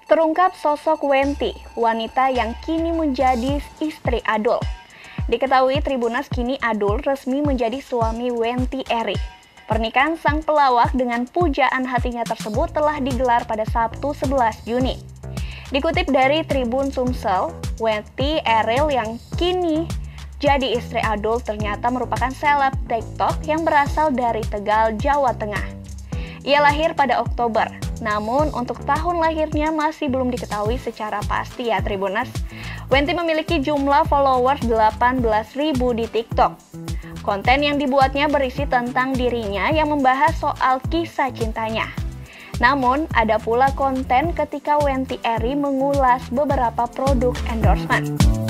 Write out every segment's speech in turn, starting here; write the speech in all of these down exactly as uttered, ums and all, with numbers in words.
Terungkap sosok Wenti, wanita yang kini menjadi istri Adul. Diketahui Tribuners kini Adul resmi menjadi suami Wenti Eri. Pernikahan sang pelawak dengan pujaan hatinya tersebut telah digelar pada Sabtu sebelas Juni. Dikutip dari Tribun Sumsel, Wenti Eril yang kini jadi istri Adul ternyata merupakan seleb TikTok yang berasal dari Tegal, Jawa Tengah. Ia lahir pada Oktober, namun untuk tahun lahirnya masih belum diketahui secara pasti ya Tribuners. Wenti memiliki jumlah followers delapan belas ribu di TikTok. Konten yang dibuatnya berisi tentang dirinya yang membahas soal kisah cintanya. Namun, ada pula konten ketika Wenti Eri mengulas beberapa produk endorsement.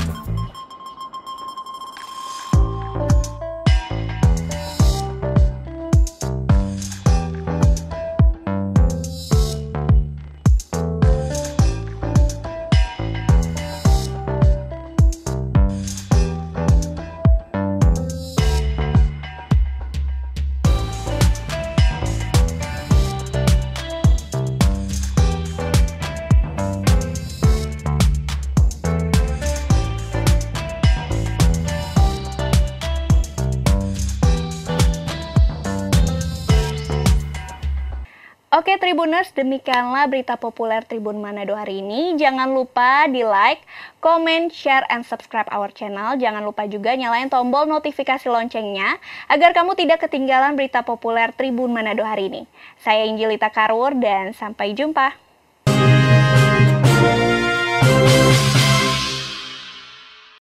Oke Tribuners, demikianlah berita populer Tribun Manado hari ini. Jangan lupa di like, comment, share, and subscribe our channel. Jangan lupa juga nyalain tombol notifikasi loncengnya agar kamu tidak ketinggalan berita populer Tribun Manado hari ini. Saya Injilita Karwur dan sampai jumpa.